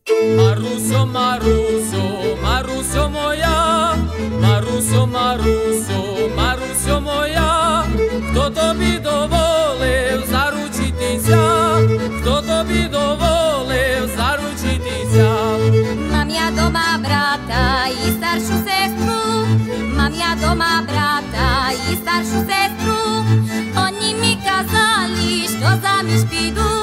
Maruso, Maruso, Maruso moja, Maruso, Maruso, Maruso moja, хто тобі доволив заручитися, хто тобі доволив заручитися? Mám ja doma brata i staršiu sestru, mám ja doma brata i staršiu sestru, oni mi kazali, što za miš pidu.